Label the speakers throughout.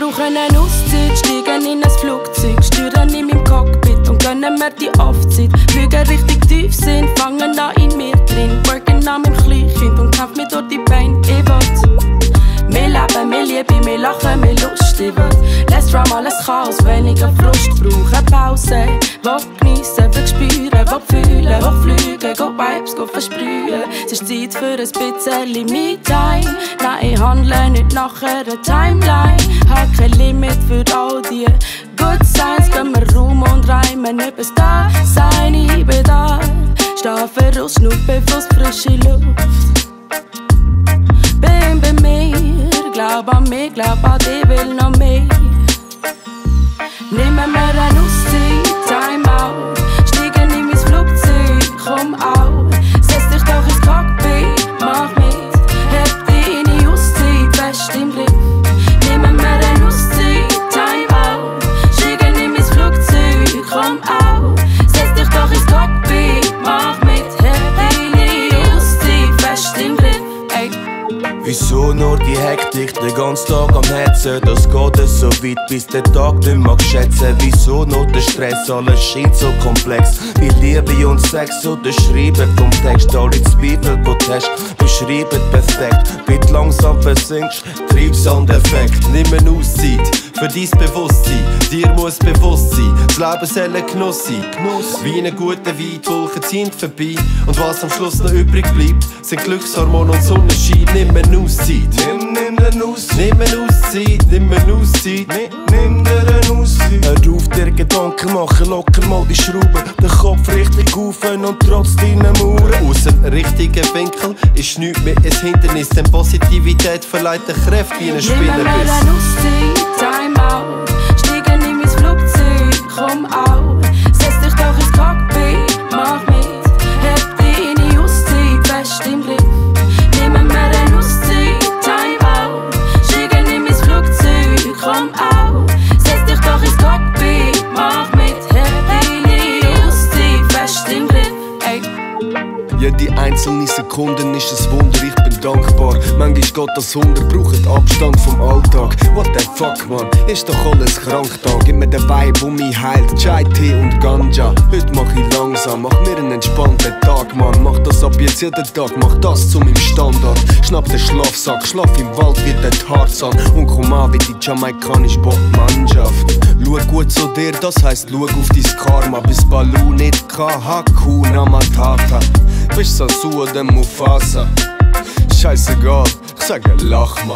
Speaker 1: brauchen eine Auszeit, steigen in ein Flugzeug, steuern in meinem Cockpit und gönnen mir die Aufzeit. Fliegen richtig tief sind, fangen an in mir drin, worken an meinem Kleinkind und kämpfen mir durch die Beine. Ich will mehr Leben, mehr Liebe, mehr Lachen, mehr Lust. Ich will less Drama, less Chaos, weniger Frust. Brauche Pause, will geniessen, will spüren, will fühlen, will fliegen, go Vibes, go versprühen. Es ist Zeit für ein bisschen Me-Time. Nein, ich handle nicht nach einer Timeline. Hab kein Limit für all die Good Signs. Gehen wir Raum und reimen übers Dasein. Ich bin da, stehe raus, schnuppe Fuß, frische Luft. Bin bei mir, glaub an mich, glaub an dich, will noch mehr. Nehmen wir eine Auszeit, Time out. Steigen in mein Flugzeug, komm auch. Setz dich doch ins Cockpit, mach mit. Hab deine Auszeit fest im Griff. Nehmen wir eine Auszeit, Time out. Steigen in mein Flugzeug, komm auch. Setz dich doch ins Cockpit, mach mit. Hab deine Auszeit fest im Griff. Ey.
Speaker 2: Wieso nur die Hektik, den ganzen Tag am Hetzen? Das geht es so weit, bis der Tag nicht mag schätzen. Wieso nur der Stress, alles scheint so komplex. Wie Liebe und Sex oder Schreiben vom Text. Alle Zweifel, die du hast, beschreiben perfekt. Bitte langsam versinkst, treib's an den Effekt.
Speaker 3: Nimm eine Auszeit für dein Bewusstsein. Dir muss bewusst sein, das Leben soll ein Genuss sein. Wie in einem guten Wein, die Wolken ziehen vorbei. Und was am Schluss noch übrig bleibt, sind Glückshormone und Sonnenschein. Nimm eine Auszeit.
Speaker 2: Nimm eine Auszeit.
Speaker 3: Nimm eine Auszeit. Nimm eine Auszeit.
Speaker 2: Nimm dir eine Auszeit. Hör auf dir Gedanken machen, locker mal die Schrauben. Den Kopf richtig auf und trotz deinen Mauern.
Speaker 3: Aus dem richtigen Winkel ist nichts mehr ein Hindernis, denn Positivität verleiht eine Kräfte wie ein Spinnenbiss.
Speaker 1: Nehmen wir eine Auszeit, Time out. Steigen in mein Flugzeug, komm auch. Setz dich doch ins Cockpit, mach mit. Hab deine Auszeit fest im Griff. Nehmen wir eine Auszeit, Time out. Steigen in mein Flugzeug, komm auch. Setz dich doch ins Cockpit, mach mit. Hab deine Auszeit fest im Griff. Ey.
Speaker 2: Jede einzelne Sekunde ist ein Wunder, ich bin dankbar. Manchmal geht das Wunder, braucht Abstand vom Alltag. What the fuck, man, ist doch alles krank da. Gib mir den Vibe, wo mich heilt, Chai, Tee und Ganja. Heute mach ich langsam, mach mir einen entspannten Tag, man. Mach das ab jetzt jeden Tag, mach das zu meinem Standard. Schnapp den Schlafsack, schlaf im Wald wie der Tarzan. Und komm an wie die jamaikanische Bob-Mannschaft. Schau gut zu dir, das heisst schau auf dein Karma. Bis Balu nicht kann, Hakuna Matata. Bist so oder Mufasa. Scheißegal, ich sage lach mal.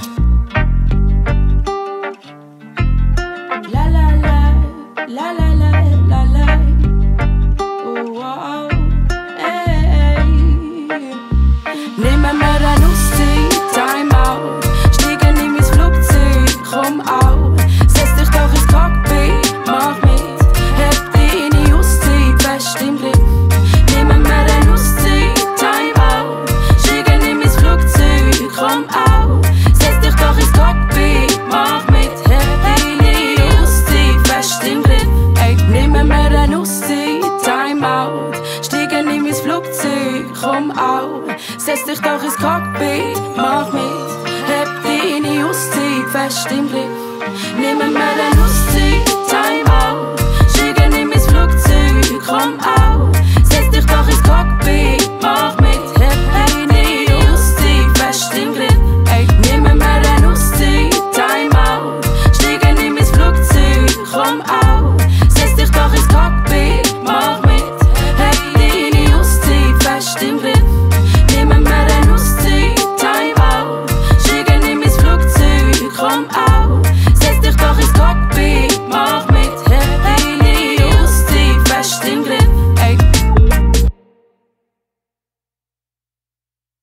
Speaker 1: La la la, la la la la la. Oh wow, ey. Nehmen wir eine Auszeit, Time out. Steigen in mein Flugzeug, komm auch. Setz dich doch ins Cockpit, mach mit. Hab deine Auszeit fest im Griff. Nehmen wir eine Auszeit, Time out. Steigen in mein Flugzeug, komm auch. Setz dich doch ins Cockpit, mach mit. Hab deine Auszeit fest im Griff. Ey, nehmen wir eine Auszeit, Time out. Steigen in mein Flugzeug, komm auch. Setz dich doch ins Cockpit, mach mit. Hab deine Auszeit fest im Griff. Nehmen wir eine